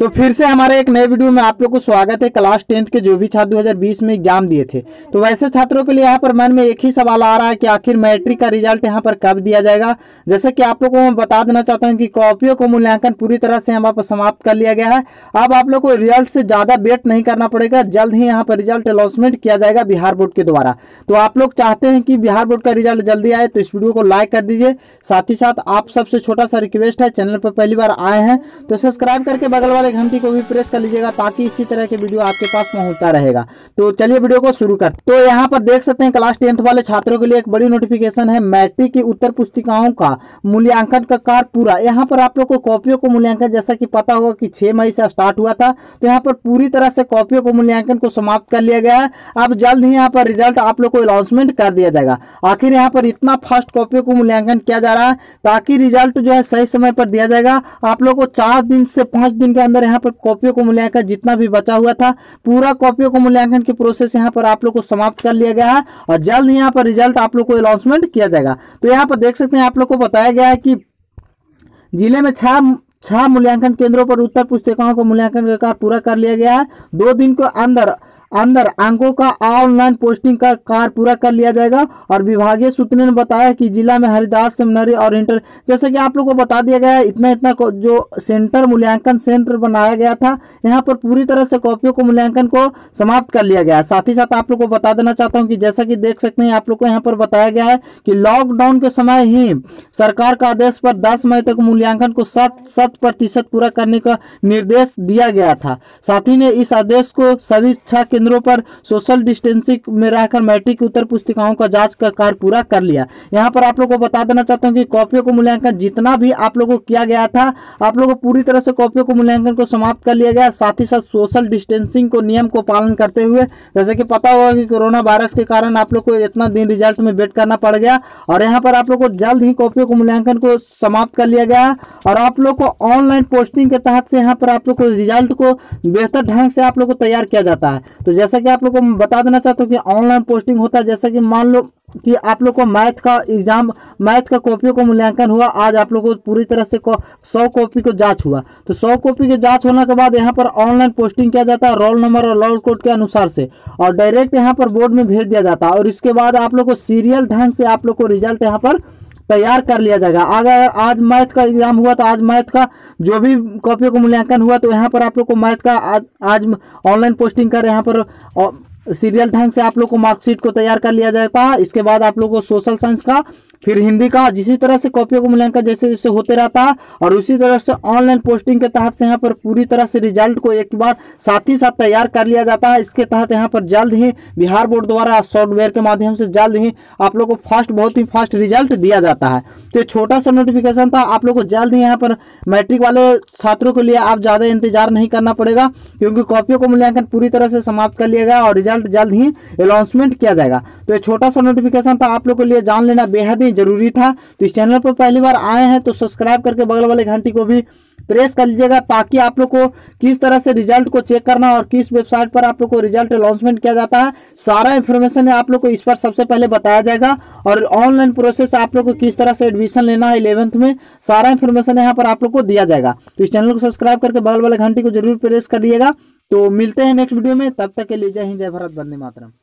तो फिर से हमारे एक नए वीडियो में आप लोग को स्वागत है। क्लास 10th के जो भी छात्र 2020 में एग्जाम दिए थे, तो वैसे छात्रों के लिए यहाँ पर मन में एक ही सवाल आ रहा है कि आखिर मैट्रिक का रिजल्ट यहाँ पर कब दिया जाएगा। जैसे कि आप लोग को मैं बता देना चाहता हूँ कि कॉपियों को मूल्यांकन पूरी तरह से यहाँ पर समाप्त कर लिया गया है। अब आप लोग को रिजल्ट से ज़्यादा वेट नहीं करना पड़ेगा, जल्द ही यहाँ पर रिजल्ट अनाउंसमेंट किया जाएगा बिहार बोर्ड के द्वारा। तो आप लोग चाहते हैं कि बिहार बोर्ड का रिजल्ट जल्दी आए तो इस वीडियो को लाइक कर दीजिए। साथ ही साथ आप सबसे छोटा सा रिक्वेस्ट है, चैनल पर पहली बार आए हैं तो सब्सक्राइब करके बगल वाले घंटी को भी प्रेस कर लीजिएगा ताकि इसी तरह के वीडियो आपके पास पहुंचता रहेगा। तो चलिए वीडियो को शुरू कर। तो यहाँ पर देख सकते हैं क्लास 10th वाले छात्रों के लिए एक बड़ी नोटिफिकेशन है। मैट्रिक की उत्तर पुस्तिकाओं का मूल्यांकन का कार्य पूरा। यहाँ पर आप लोग को कॉपियों को मूल्यांकन, जैसा कि पता होगा कि 6 मई से स्टार्ट हुआ था, तो यहाँ पर पूरी तरह से कॉपियों को मूल्यांकन को समाप्त कर लिया गया है। अब जल्द ही यहाँ पर रिजल्ट आप लोग को अनाउंसमेंट कर दिया जाएगा। आखिर यहाँ पर इतना फास्ट कॉपियों को मूल्यांकन किया जा रहा है ताकि रिजल्ट जो है सही समय पर दिया जाएगा। आप लोग को 4 दिन से 5 दिन के अंदर यहाँ पर कॉपियों को मूल्यांकन जितना भी बचा हुआ था पूरा कॉपियों को मूल्यांकन की प्रोसेस यहाँ पर आप लोग को समाप्त कर लिया गया है और जल्द ही यहाँ पर रिजल्ट आप लोग को अनाउंसमेंट किया जाएगा। तो यहाँ पर देख सकते हैं आप लोग को बताया गया है कि जिले में 6 मूल्यांकन केंद्रों पर उत्तर पुस्तिकाओं को मूल्यांकन का कार्य पूरा कर लिया गया है। 2 दिन के अंदर अंकों का ऑनलाइन पोस्टिंग का कार्य पूरा कर लिया जाएगा। और विभागीय सूत्रों ने बताया कि जिला में हरिदास सेमिनरी और इंटर, जैसे कि आप लोग को बता दिया गया है, इतना जो सेंटर मूल्यांकन सेंटर बनाया गया था, यहाँ पर पूरी तरह से कॉपियों को मूल्यांकन को समाप्त कर लिया गया है। साथ ही साथ आप लोग को बता देना चाहता हूँ कि जैसा कि देख सकते हैं आप लोग को यहाँ पर बताया गया है कि लॉकडाउन के समय ही सरकार का आदेश पर 10 मई तक मूल्यांकन को 100% पूरा करने का निर्देश दिया गया था। साथ ही ने इस आदेश को सभी 6 केंद्रों पर सोशल डिस्टेंसिंग में रहकर मैट्रिक की उत्तर पुस्तिकाओं का जांच का कार्य पूरा कर लिया। यहाँ पर आप लोग को बता देना चाहता हूँ कि कॉपियों को मूल्यांकन जितना भी आप लोगों को किया गया था, आप लोगों को पूरी तरह से कॉपियों को मूल्यांकन को समाप्त कर लिया गया। साथ ही साथ सोशल डिस्टेंसिंग को नियम को पालन करते हुए, जैसे कि पता होगा कि कोरोना वायरस के कारण आप लोग को इतना दिन रिजल्ट में वेट करना पड़ गया और यहाँ पर आप लोग को जल्द ही कॉपियों को मूल्यांकन को समाप्त कर लिया गया और आप लोग को ऑनलाइन पोस्टिंग के तहत से यहाँ पर आप लोग को रिजल्ट को बेहतर ढंग से आप लोग को तैयार किया जाता है। तो जैसा कि आप लोग को बता देना चाहता हूँ कि ऑनलाइन पोस्टिंग होता है, जैसा कि मान लो कि आप लोग को मैथ का एग्जाम, मैथ का कॉपियों को मूल्यांकन हुआ। आज आप लोग को पूरी तरह से 100 कॉपी को जांच हुआ, तो 100 कॉपी के जांच होने के बाद यहाँ पर ऑनलाइन पोस्टिंग किया जाता है रोल नंबर और रोल कोड के अनुसार से, और डायरेक्ट यहाँ पर बोर्ड में भेज दिया जाता है। और इसके बाद आप लोग को सीरियल ढंग से आप लोग को रिजल्ट यहाँ पर तैयार कर लिया जाएगा। अगर आज मैथ का एग्जाम हुआ तो आज मैथ का जो भी कॉपियों को मूल्यांकन हुआ तो यहाँ पर आप लोग को मैथ का आज ऑनलाइन पोस्टिंग कर यहाँ पर सीरियल ढंग से आप लोग को मार्कशीट को तैयार कर लिया जाता है। इसके बाद आप लोग को सोशल साइंस का, फिर हिंदी का, जिसी तरह से कॉपियों को मूल्यांकन जैसे जैसे होते रहता है और उसी तरह से ऑनलाइन पोस्टिंग के तहत से यहाँ पर पूरी तरह से रिजल्ट को एक बार साथ ही साथ तैयार कर लिया जाता है। इसके तहत यहाँ पर जल्द ही बिहार बोर्ड द्वारा सॉफ्टवेयर के माध्यम से जल्द ही आप लोग को बहुत ही फास्ट रिजल्ट दिया जाता है। तो ये छोटा सा नोटिफिकेशन था, आप लोग को जल्द ही यहाँ पर मैट्रिक वाले छात्रों के लिए आप ज़्यादा इंतजार नहीं करना पड़ेगा क्योंकि कॉपियों को मूल्यांकन पूरी तरह से समाप्त कर लिया गया और रिजल्ट जल्द ही अनाउंसमेंट किया जाएगा। तो ये छोटा सा नोटिफिकेशन था, आप लोग के लिए जान लेना बेहद ही जरूरी था। तो इस चैनल पर पहली बार आए हैं तो सब्सक्राइब करके बगल वाले घंटी को भी प्रेस कर लीजिएगा ताकि आप लोग को किस तरह से रिजल्ट को चेक करना और किस वेबसाइट पर आप लोग को रिजल्ट अनाउंसमेंट किया जाता है, सारा इंफॉर्मेशन आप लोग को इस पर सबसे पहले बताया जाएगा। और ऑनलाइन प्रोसेस आप लोग को किस तरह से एडमिशन लेना है 11th में, सारा इंफॉर्मेशन यहाँ पर आप लोग को दिया जाएगा। तो इस चैनल को सब्सक्राइब करके बगल वाले घंटी को जरूर प्रेस कर दिएगा। तो मिलते हैं नेक्स्ट वीडियो में, तब तक के लिए जय हिंद, जय भारत, वंदे मातरम।